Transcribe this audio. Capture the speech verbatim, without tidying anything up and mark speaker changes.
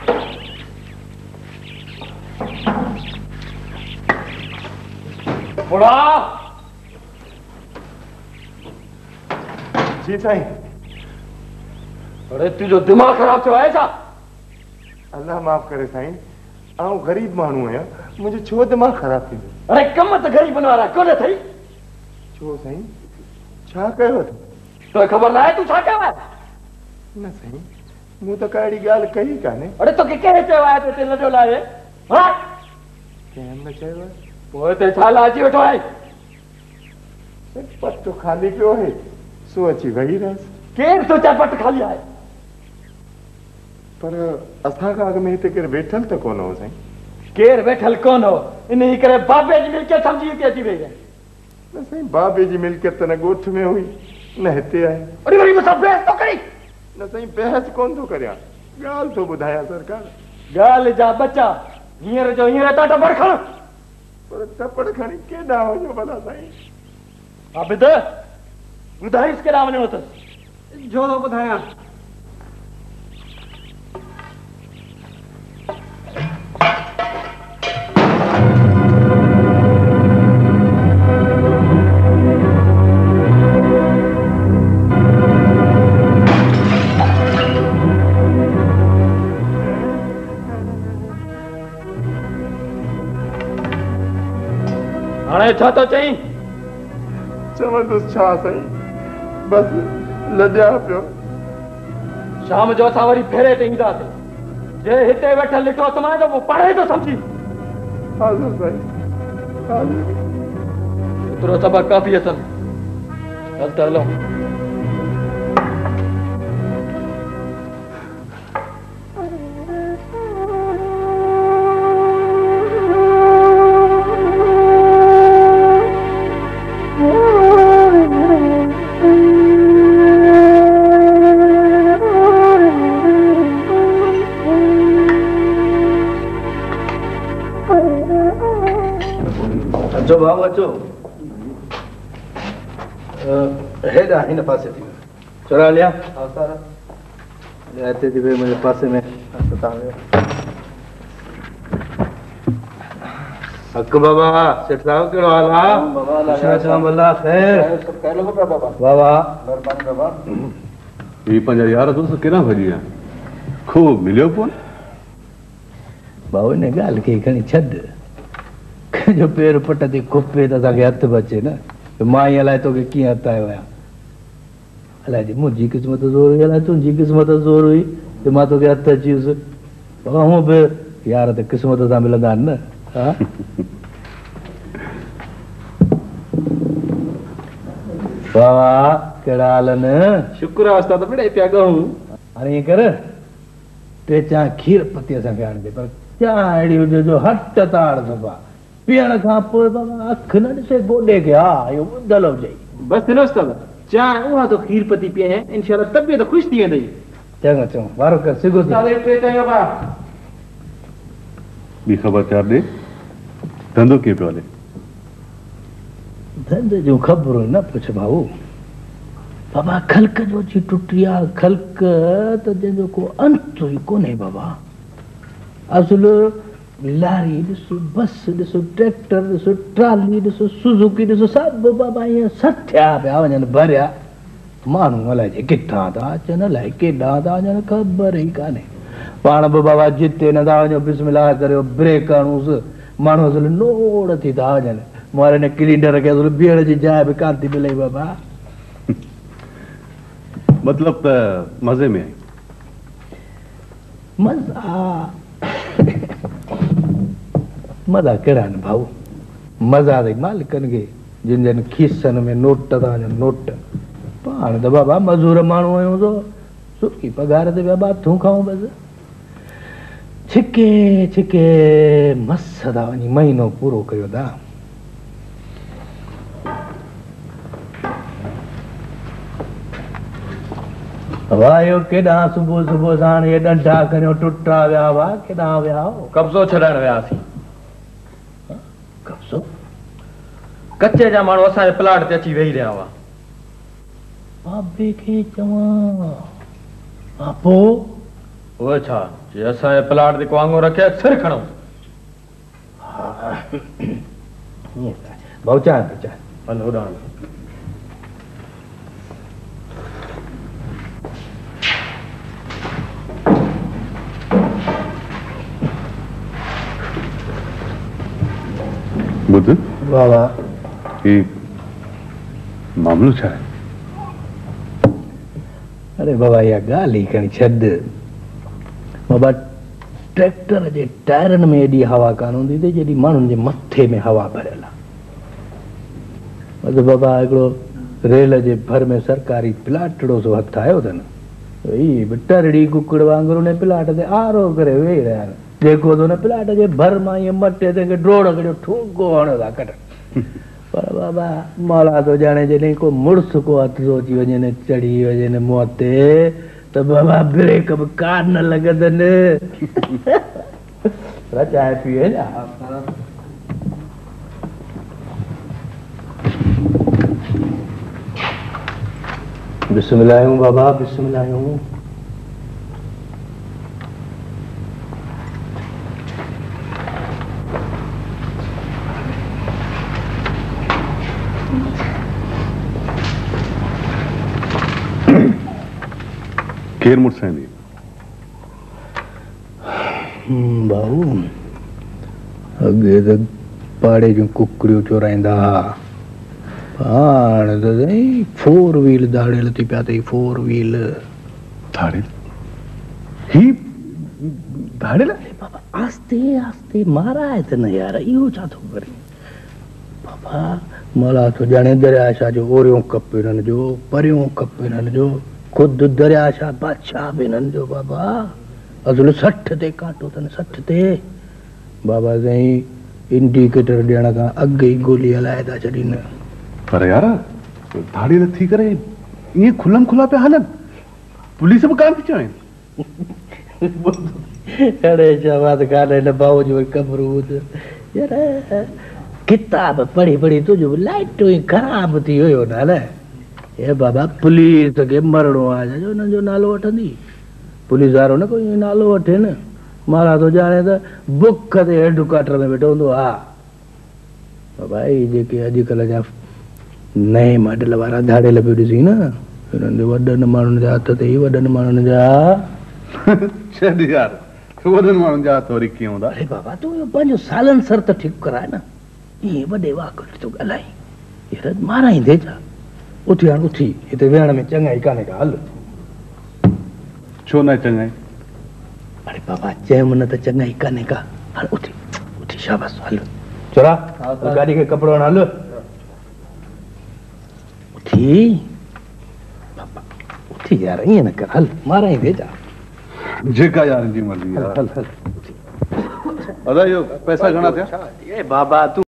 Speaker 1: बुढ़ा
Speaker 2: जी साईं।
Speaker 1: अरे तुझो दिमाग खराब थियो आहे छा?
Speaker 2: अल्लाह माफ़ करे साईं, आऊं गरीब माण्हू आहियां, मुंहिंजो छो दिमाग़ ख़राब थींदो?
Speaker 1: अरे कम त गरीबनि वारा कोन अथई।
Speaker 2: छो साईं, छा कयो अथई?
Speaker 1: तोखे ख़बर न आहे तूं छा कयो आहे?
Speaker 2: न साईं, मूं त का अहिड़ी ॻाल्हि कई कान्हे।
Speaker 1: अरे तोखे कंहिं चयो आहे त हिते लॾो लाहे? हा
Speaker 2: कंहिं न चयो आहे।
Speaker 1: पोइ हिते छा लाइ अची वेठो आहे?
Speaker 2: पट खाली पियो आहे, सो अची वेही रहियसि।
Speaker 1: केरु सोचा पट खाली आहे?
Speaker 2: पर असां खां अॻु में हिते केरु वेठल त कोन हो साईं।
Speaker 1: केरु वेठल कोन हो, इन करे बाबे जी मिल्कियत सम्झी हिते अची वई आहे।
Speaker 2: न साईं, बाबे जी मिल्कियत न ॻोठ में हुई न हिते आहे।
Speaker 1: अरे वरी मूंसां बहस थो करी?
Speaker 2: न साईं, बहस कोन थो करियां, ॻाल्हि थो ॿुधायां सरकार।
Speaker 1: ॻाल्हि जा बचा हींअर जो हींअर था टपड़ खण।
Speaker 2: पर टपड़ खणी केॾां वञो भला साईं?
Speaker 1: आबिद ॿुधाईसि केॾां वञिणो अथसि?
Speaker 3: जो थो ॿुधायां।
Speaker 1: हाणे छा थो चईं?
Speaker 2: चवंदुसि छा साईं, बसि लॼा पियो।
Speaker 1: शाम जो असां वरी फेरे ते ईंदासीं। जे हिते वेठल ॾिठो समाज जो पढ़े थो सम्झी।
Speaker 2: हाज़िर साईं, हाज़िर।
Speaker 1: एतिरो सबक़ काफ़ी अथनि। हल त हलूं।
Speaker 3: अचो बाबू अचो। हेॾा हिन पासे थी चुरा लिया। हिते थी वई मुंहिंजे पासे में। हक बाबा, सेठ साहब कहिड़ो हाल आहे? भला ख़ैर बाबा।
Speaker 4: ही पंहिंजा यार दोस्त केॾा भॼी विया? खूब मिलियो कोन?
Speaker 3: बाबू हिन ॻाल्हि खे खणी छॾ। जो पेर पट ते खुपे त असांखे हथ बचे न। मां ई अलाए तोखे कीअं हथायो आहियां। अलाए जी मुंहिंजी क़िस्मत ज़ोर हुई, अलाए तुंहिंजी क़िस्मत ज़ोर हुई त मां तोखे हथ अची वियुसि। बाबा हूअं बि यार त क़िस्मत सां मिलंदा आहिनि न। हा बाबा कहिड़ा हाल आहिनि? शुक्र आहे उस्ताद बेड़े पिया ॻहूं। हाणे ईअं कर, टे चांहि खीर पती असांखे आणे ॾे, पर चांहि अहिड़ी हुजे जो हट ताड़ सफ़ा। पीअण खां पोइ बाबा अखि न ॾिसे गोॾे खे। हा इहो ॿुधल हुजे। बसि न उस्ताद, चांहि उहा तो खीर पती पीअ, इंशाल्लाह तबियत ख़ुशि थी वेंदई। चङो चङो, वारो कर सिगो थी।
Speaker 4: ॿी ख़बरचार ॾे, धंधो कीअं पियो हले?
Speaker 3: धंधे जूं ख़बरूं न पुछ भाऊ। बाबा ख़ल्क जो अची टुटी आहे। ख़ल्क त जंहिंजो को अंत ई कोन्हे बाबा। असुल लारी ॾिसो, बस ॾिसो, ट्रैक्टर ॾिसो, ट्राली ॾिसो, सुज़ुकी ॾिसो, सभु बाबा ईअं सठिया पिया वञनि भरिया। माण्हू अलाए जे किथां था अचनि, अलाए केॾां था वञनि, ख़बर ई कान्हे। पाण बि बाबा जिते न था वञो बिस्मिल्लाह करियो, ब्रेक हणूसि, माण्हू असुल नोड़ थी था वञनि। मां हिन क्लीनर खे असुल बीहण जी जाइ बि कान थी मिले बाबा।
Speaker 4: मतिलब त मज़े में?
Speaker 3: मज़ा मज़ा कहिड़ा आहिनि भाऊ? मज़ा त मालिकनि खे जिन जिन खीसनि में नोट था वञनि, नोट। पाण त बाबा मज़ूर माण्हू आहियूं तो सुकी पघार ते पिया बाथूं खाऊं बसि। छिके छिके मस था वञी महीनो पूरो कयो था। वाह इहो केॾां सुबुह सुबुह साण इहे ॾंढा खणियो टुटा विया हुआ, केॾां विया हो?
Speaker 1: कब्ज़ो छॾाइण वियासीं।
Speaker 3: कब्ज़ो?
Speaker 1: कचे जा माण्हू असांजे प्लाट ते अची वेही रहिया हुआ।
Speaker 3: बाबे खे चवां हा पोइ
Speaker 1: वो छा जे असांजे प्लाट ते वांगुरु रखे सिर खणो।
Speaker 3: भाऊ चाह पे चाह
Speaker 1: हल होॾां
Speaker 4: बुध
Speaker 3: बाबा
Speaker 4: ये मामलो छा है?
Speaker 3: अरे बाबा या ॻाल्हि ई खणी छॾ बाबा। ट्रैक्टर जे टायरनि में एॾी हवा कान हूंदी अथई जेॾी माण्हुनि जे मथे में हवा भरियल आहे। मतलब बाबा हिकिड़ो रेल जे भर में सरकारी प्लाटड़ो सो हथु आयो अथनि। ही बि टरड़ी कुकड़ वांगुरु उन प्लाट ते आरो करे वेही रहिया आहिनि। जेको तो न प्लाट जे भर मां ईअं मटे ते ड्रोड़ कढियो ठूंको हणो था कढनि। पर बाबा मौला तो जाने जॾहिं को मुड़ुस को हथ थो अची वञे न चढ़ी वञे न मुंहं ते त बाबा ब्रेक बि कार न लॻंदनि। चांहि पीए न बिस्मिल्लाह बाबा बिस्मिल्लाह।
Speaker 4: केर मुड़साईंदी?
Speaker 3: भाऊ अॻे त पाड़े जूं कुकड़ियूं चोराईंदा हुआ। हाणे त साईं फोर व्हील दाड़ियल थी पिया अथई। Four wheel
Speaker 4: दाड़ियल? ही दाड़ियल?
Speaker 3: बाबा आस्ते आस्ते माराए त न यार, इहो छा थो करे बाबा। मला तो ॼाणे दरिया शाह जो ओरियों कप हिननि जो, परियों कप हिननि जो, ख़ुदि दरिया शाह बादशाह बि हिननि जो बाबा। असुल सठ ते कांटो अथनि, सठ ते बाबा साईं। इंडिकेटर ॾियण खां अॻु ई गोली हलाए था छॾीनि।
Speaker 4: पर यार दाड़ियल थी करे ईअं खुलम खुला पिया हलनि, पुलिस बि कान थी चवनि।
Speaker 3: अरे शाबाश कान्हे न भाऊ जो कमरू यार। किताब पढ़ी पढ़ी तुंहिंजो लाइटूं ई ख़राब थी वियो न हले। हे बाबा पुलिस खे मरणो आहे जो हुननि जो नालो वठंदी। पुलिस वारो न कोई नालो वठे न। मारा तो ॼाणे त बुख ते हेडक्वार्टर में वेठो हूंदो। हा बाबा ही जेके अॼुकल्ह जा नए मॉडल वारा दाड़ियल पियो ॾिसी न, हिननि जो वॾनि माण्हुनि जा हथ ते ई वॾनि माण्हुनि जा।
Speaker 4: छॾ यार, वॾनि माण्हुनि जा हथ वरी कीअं हूंदा?
Speaker 3: अरे बाबा तूं इहो पंहिंजो सालन सर त ठीकु कराए न। ईअं वॾे वाक थो ॻाल्हाई यार, माराईंदे छा? उथी हाणे उथी, हिते वेहण में चङाई कान्हे का। हल
Speaker 4: छो न चङाई?
Speaker 3: अरे बाबा चयमि न त चङाई कान्हे का। हल उथी उथी शाबाश। हल चोरा गाॾी खे कपिड़ो हण। हल उथी बाबा उथी यार, ईअं न कर। हल माराईंदे छा?
Speaker 4: जेका यार जी मर्ज़ी।
Speaker 3: हल हल हल।
Speaker 4: अदा इहो पैसा घणा थिया?
Speaker 3: ए बाबा तूं